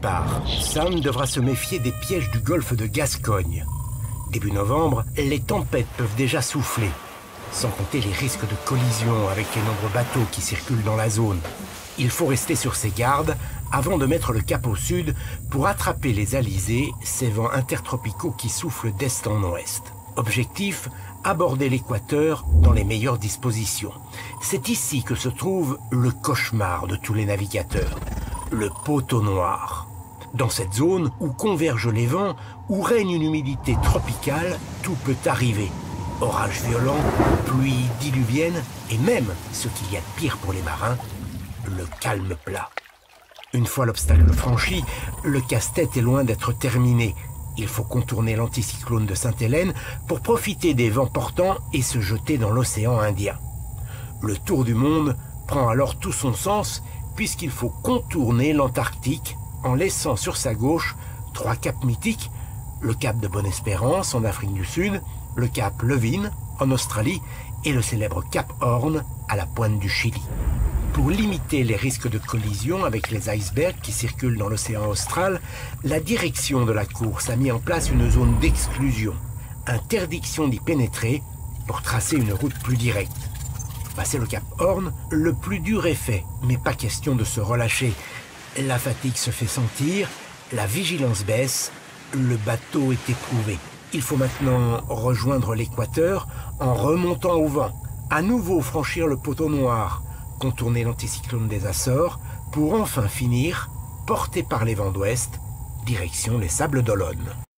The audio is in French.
part, Sam devra se méfier des pièges du golfe de Gascogne. Début novembre, les tempêtes peuvent déjà souffler, sans compter les risques de collision avec les nombreux bateaux qui circulent dans la zone. Il faut rester sur ses gardes avant de mettre le cap au sud pour attraper les alizés, ces vents intertropicaux qui soufflent d'est en ouest. Objectif, aborder l'équateur dans les meilleures dispositions. C'est ici que se trouve le cauchemar de tous les navigateurs, le poteau noir. Dans cette zone où convergent les vents, où règne une humidité tropicale, tout peut arriver. Orages violents, pluies diluviennes et même, ce qu'il y a de pire pour les marins, le calme plat. Une fois l'obstacle franchi, le casse-tête est loin d'être terminé. Il faut contourner l'anticyclone de Sainte-Hélène pour profiter des vents portants et se jeter dans l'océan Indien. Le tour du monde prend alors tout son sens puisqu'il faut contourner l'Antarctique en laissant sur sa gauche 3 caps mythiques, le cap de Bonne-Espérance en Afrique du Sud, le cap Levine en Australie et le célèbre cap Horn à la pointe du Chili. Pour limiter les risques de collision avec les icebergs qui circulent dans l'océan austral, la direction de la course a mis en place une zone d'exclusion, interdiction d'y pénétrer pour tracer une route plus directe. Passé le cap Horn, le plus dur est fait, mais pas question de se relâcher. La fatigue se fait sentir, la vigilance baisse, le bateau est éprouvé. Il faut maintenant rejoindre l'équateur en remontant au vent, à nouveau franchir le poteau noir, contourner l'anticyclone des Açores pour enfin finir, porté par les vents d'ouest, direction les Sables d'Olonne.